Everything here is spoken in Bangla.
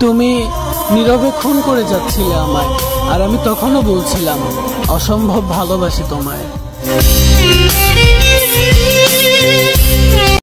তুমি নীরবে খুন করে যাচ্ছিলে আমায়, আর আমি তখনও বলছিলাম অসম্ভব ভালোবাসি তোমায়।